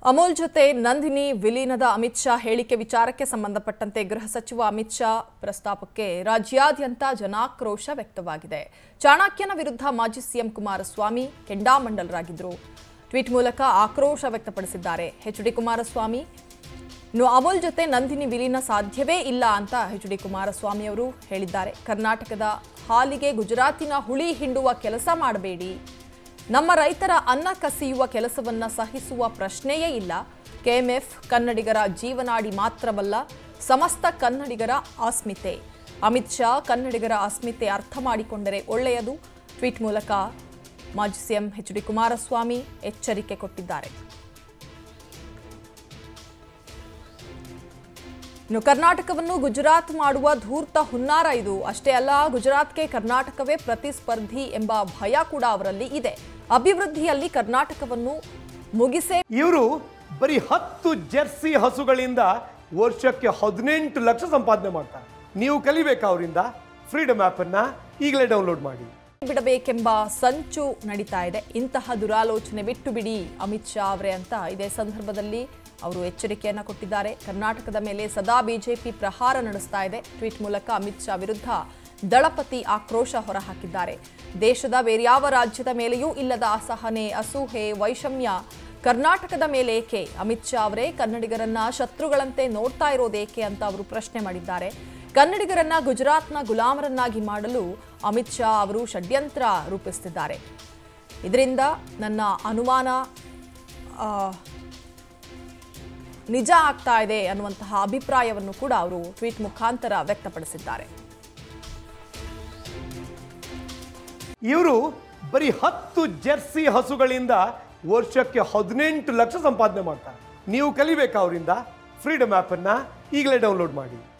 ಅಮೋಲ್ ಜೊತೆ ನಂದಿನಿ ವಿಲೀನದ ಅಮಿತ್ ಶಾ ಹೇಳಿಕೆ ವಿಚಾರಕ್ಕೆ ಸಂಬಂಧಪಟ್ಟಂತೆ ಗೃಹ ಸಚಿವ ಅಮಿತ್ ಶಾ ಪ್ರಸ್ತಾಪಕ್ಕೆ ರಾಜ್ಯಾದ್ಯಂತ ಜನಾಕ್ರೋಶ ವ್ಯಕ್ತವಾಗಿದೆ. ಚಾಣಕ್ಯನ ವಿರುದ್ಧ ಮಾಜಿ ಸಿಎಂ ಕುಮಾರಸ್ವಾಮಿ ಕೆಂಡಾಮಂಡಲರಾಗಿದ್ದರು. ಟ್ವೀಟ್ ಮೂಲಕ ಆಕ್ರೋಶ ವ್ಯಕ್ತಪಡಿಸಿದ್ದಾರೆ. ಎಚ್.ಡಿ. ಕುಮಾರಸ್ವಾಮಿ ಅಮೋಲ್ ಜೊತೆ ನಂದಿನಿ ವಿಲೀನ ಸಾಧ್ಯವೇ ಇಲ್ಲ ಅಂತ ಎಚ್.ಡಿ. ಕುಮಾರಸ್ವಾಮಿ ಅವರು ಹೇಳಿದ್ದಾರೆ. ಕರ್ನಾಟಕದ ಹಾಲಿಗೆ ಗುಜರಾತಿನ ಹುಳಿ ಹಿಂಡುವ ಕೆಲಸ ಮಾಡಬೇಡಿ. ನಮ್ಮ ರೈತರ ಅನ್ನ ಕಸಿಯುವ ಕೆಲಸವನ್ನ ಸಹಿಸುವ ಪ್ರಶ್ನೆಯೇ ಇಲ್ಲ. ಕೆಎಂಎಫ್ ಕನ್ನಡಿಗರ ಜೀವನಾಡಿ ಮಾತ್ರವಲ್ಲ, ಸಮಸ್ತ ಕನ್ನಡಿಗರ ಅಸ್ಮಿತೆ. ಅಮಿತ್ ಶಾ ಕನ್ನಡಿಗರ ಅಸ್ಮಿತೆ ಅರ್ಥ ಮಾಡಿಕೊಂಡರೆ ಒಳ್ಳೆಯದು. ಟ್ವೀಟ್ ಮೂಲಕ ಮಾಜಿ ಸಿಎಂ ಎಚ್.ಡಿ. ಕುಮಾರಸ್ವಾಮಿ ಎಚ್ಚರಿಕೆ ಕೊಟ್ಟಿದ್ದಾರೆ. ಇನ್ನು ಕರ್ನಾಟಕವನ್ನು ಗುಜರಾತ್ ಮಾಡುವ ಧೂರ್ತ ಹುನ್ನಾರ ಇದು. ಅಷ್ಟೇ ಅಲ್ಲ, ಗುಜರಾತ್ಗೆ ಕರ್ನಾಟಕವೇ ಪ್ರತಿಸ್ಪರ್ಧಿ ಎಂಬ ಭಯ ಕೂಡ ಅವರಲ್ಲಿ ಇದೆ. ಅಭಿವೃದ್ಧಿಯಲ್ಲಿ ಕರ್ನಾಟಕವನ್ನು ಮುಗಿಸೇ ಇವರು ಬರೀ 10 ಜೆರ್ಸಿ ಹಸುಗಳಿಂದ ವರ್ಷಕ್ಕೆ 18 ಲಕ್ಷ ಸಂಪಾದನೆ ಮಾಡ್ತಾರೆ. ನೀವು ಕಲಿಬೇಕಾ ಅವರಿಂದ? ಫ್ರೀಡಮ್ ಆಪ್ ಅನ್ನ ಈಗಲೇ ಡೌನ್ಲೋಡ್ ಮಾಡಿ. ಬಿಡಬೇಕೆಂಬ ಸಂಚು ನಡೀತಾ ಇದೆ. ಇಂತಹ ದುರಾಲೋಚನೆ ಬಿಟ್ಟು ಬಿಡಿ ಅಮಿತ್ ಶಾ ಅವರೇ ಅಂತ ಇದೇ ಸಂದರ್ಭದಲ್ಲಿ ಅವರು ಎಚ್ಚರಿಕೆಯನ್ನು ಕೊಟ್ಟಿದ್ದಾರೆ. ಕರ್ನಾಟಕದ ಮೇಲೆ ಸದಾ ಬಿಜೆಪಿ ಪ್ರಹಾರ ನಡೆಸ್ತಾ ಇದೆ. ಟ್ವೀಟ್ ಮೂಲಕ ಅಮಿತ್ ಶಾ ವಿರುದ್ಧ ದಳಪತಿ ಆಕ್ರೋಶ ಹೊರಹಾಕಿದ್ದಾರೆ. ದೇಶದ ಬೇರ್ಯಾವ ರಾಜ್ಯದ ಮೇಲೆಯೂ ಇಲ್ಲದ ಅಸಹನೆ, ಅಸೂಹೆ, ವೈಷಮ್ಯ ಕರ್ನಾಟಕದ ಮೇಲೆ ಏಕೆ? ಅಮಿತ್ ಶಾ ಅವರೇ ಕನ್ನಡಿಗರನ್ನ ಶತ್ರುಗಳಂತೆ ನೋಡ್ತಾ ಇರೋದೇಕೆ ಅಂತ ಅವರು ಪ್ರಶ್ನೆ ಮಾಡಿದ್ದಾರೆ. ಕನ್ನಡಿಗರನ್ನ ಗುಜರಾತ್ನ ಗುಲಾಮರನ್ನಾಗಿ ಮಾಡಲು ಅಮಿತ್ ಶಾ ಅವರು ಷಡ್ಯಂತ್ರ ರೂಪಿಸುತ್ತಿದ್ದಾರೆ. ಇದರಿಂದ ನನ್ನ ಅನುಮಾನ ನಿಜ ಆಗ್ತಾ ಇದೆ ಅನ್ನುವಂತಹ ಅಭಿಪ್ರಾಯವನ್ನು ಕೂಡ ಅವರು ಟ್ವೀಟ್ ಮುಖಾಂತರ ವ್ಯಕ್ತಪಡಿಸಿದ್ದಾರೆ. ಇವರು ಬರೀ 10 ಜೆರ್ಸಿ ಹಸುಗಳಿಂದ ವರ್ಷಕ್ಕೆ 18 ಲಕ್ಷ ಸಂಪಾದನೆ ಮಾಡ್ತಾರೆ. ನೀವು ಕಲಿಬೇಕಾ ಅವರಿಂದ? ಫ್ರೀಡಮ್ ಆಪ್ ಅನ್ನ ಈಗಲೇ ಡೌನ್ಲೋಡ್ ಮಾಡಿ.